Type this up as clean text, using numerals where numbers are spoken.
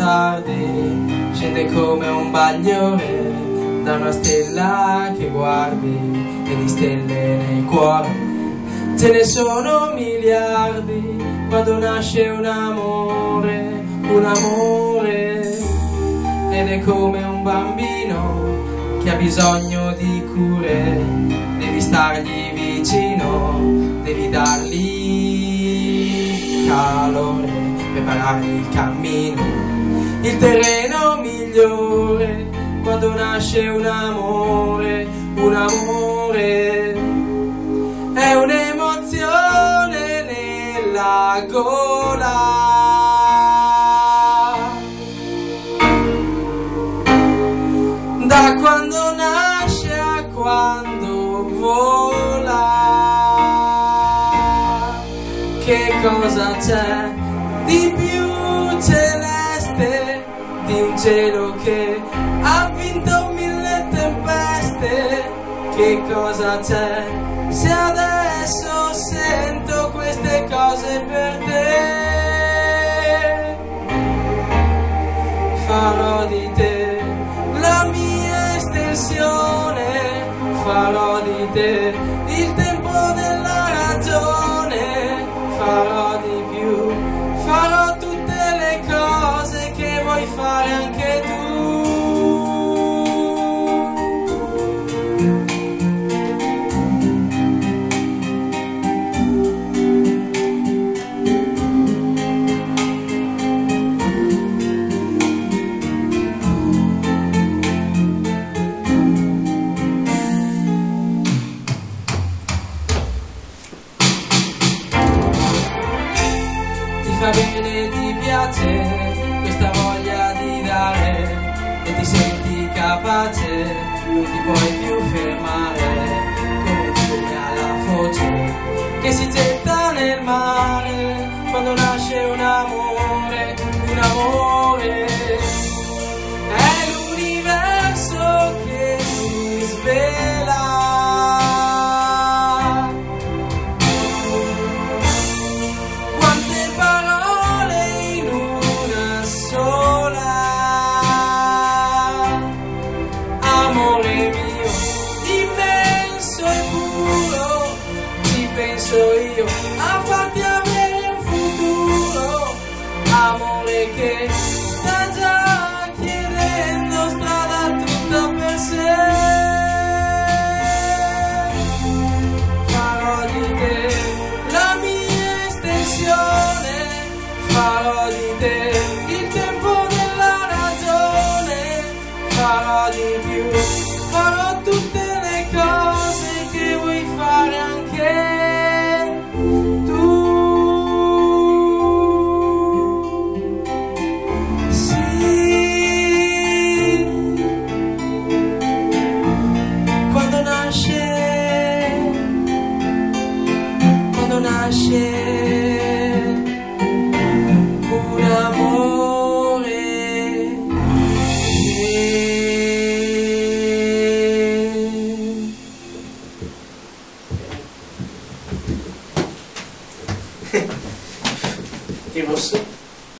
tardi, scende come un bagliore da una stella che guardi, e di stelle nel cuore ce ne sono miliardi. Quando nasce un amore, ed è come un bambino che ha bisogno di cure, devi stargli vicino, devi dargli calore, preparargli il cammino, il terreno migliore. Quando nasce un amore è un'emozione nella gola. Da quando nasce a quando vola, che cosa c'è di più celeste di un cielo che ha vinto 1000 tempeste? Che cosa c'è se adesso sento queste cose per te? Farò di te la mia estensione, farò di te il tempo della ragione, farò di più, farò tutte le cose che vuoi fare anche tu. Va bene, ti piace questa voglia di dare e ti senti capace, non ti puoi più fermare, come un fiume alla foce che si getta nel mare. Quando nasce un amore è l'universo che si svela. Penso io a farti avere un futuro, amore che sta già chiedendo strada tutta per sé. Farò di te la mia estensione, farò di te il tempo della ragione, farò di più, farò tutte le cose che vuoi fare anche un amore. Il rosso?